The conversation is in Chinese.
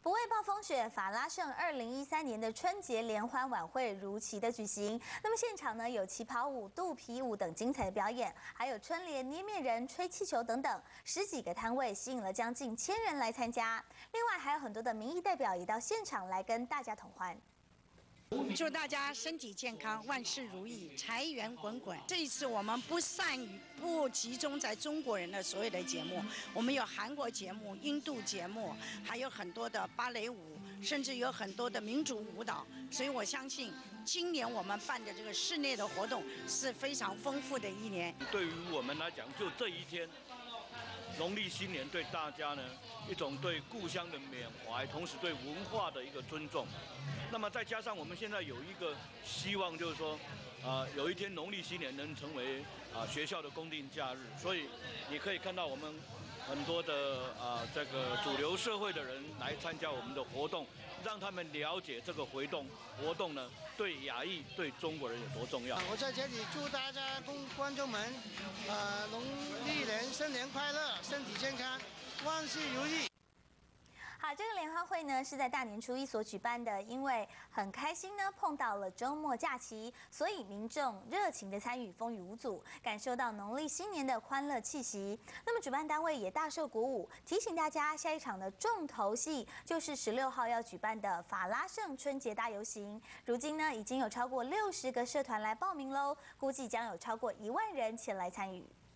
不畏暴风雪，法拉盛2013年的春节联欢晚会如期的举行。那么现场呢有旗袍舞、肚皮舞等精彩的表演，还有春联、捏面人、吹气球等等10几个摊位，吸引了将近1000人来参加。另外还有很多的民意代表也到现场来跟大家同欢。 祝大家身体健康，万事如意，财源滚滚。这一次我们不集中在中国人的所有的节目，我们有韩国节目、印度节目，还有很多的芭蕾舞，甚至有很多的民族舞蹈。所以我相信，今年我们办的这个室内的活动是非常丰富的一年。 对于我们来讲，就这一天。 农历新年对大家呢一种对故乡的缅怀，同时对文化的一个尊重。那么再加上我们现在有一个希望，就是说，有一天农历新年能成为学校的公定假日，所以你可以看到我们很多的这个主流社会的人来参加我们的活动，让他们了解这个活动呢对亚裔、对中国人有多重要。 我在这里祝大家观众们，农历年新年快乐，身体健康，万事如意。 好，这个联欢会呢是在大年初一所举办的，因为很开心呢碰到了周末假期，所以民众热情的参与，风雨无阻，感受到农历新年的欢乐气息。那么主办单位也大受鼓舞，提醒大家下一场的重头戏就是16号要举办的法拉盛春节大游行。如今呢已经有超过60个社团来报名喽，估计将有超过1万人前来参与。